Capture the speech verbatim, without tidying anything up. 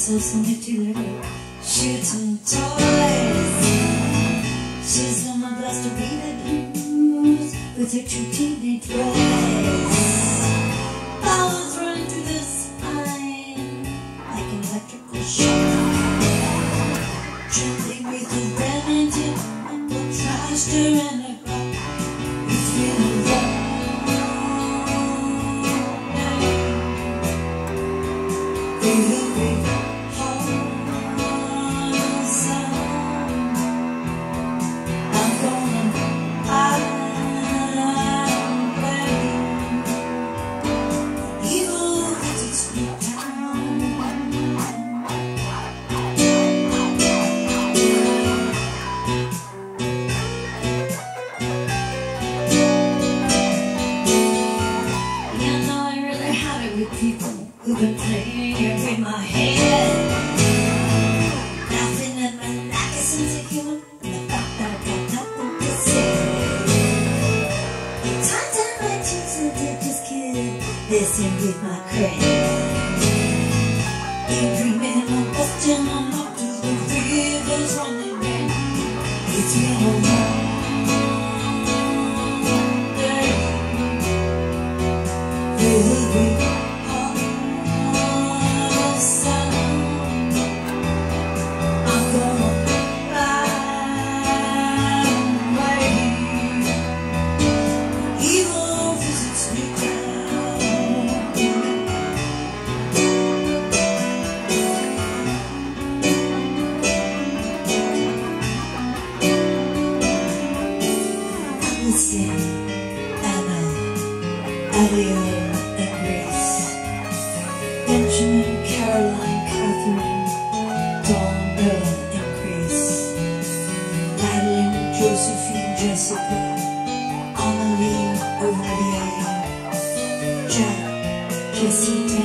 so some nifty little shooting toys. She's gonna blast to be the blues with her two teenage boys. Powers running through the spine like an electrical shock. Trembling with the Remington and the trash to run a rock. It's been a long night. Through the big hall sound, I'm gonna highway. Evil visits Newtown. Yeah, no, I really had it with people who've been playing it with my head, laughing at my lack of sense of humor and the fact that I got nothing to say. The times I might choose to just kid, listen with my credit. Daydreaming in my Boston, I'm up to the rivers running red. It's been a long day. Through the big hall sound, I'm gonna fly away. Evil visits Newtown. Listen, Anna, Elio, and Grace, Benjamin, Caroline, Catherine, Dawn, Bella, and Grace, Madeline, Josephine, Jessica, Annalie, Olivia, Jack, Jesse,